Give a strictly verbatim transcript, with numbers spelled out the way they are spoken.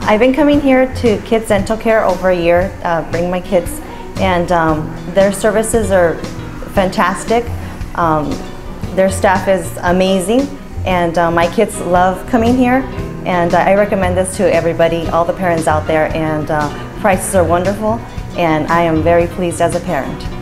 I've been coming here to Kids Dental Care over a year, uh, bring my kids, and um, their services are fantastic. Um, their staff is amazing, and uh, my kids love coming here, and uh, I recommend this to everybody, all the parents out there, and uh, prices are wonderful, and I am very pleased as a parent.